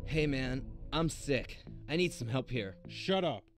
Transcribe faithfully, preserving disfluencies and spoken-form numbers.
Hey man, I'm sick. I need some help here. Shut up.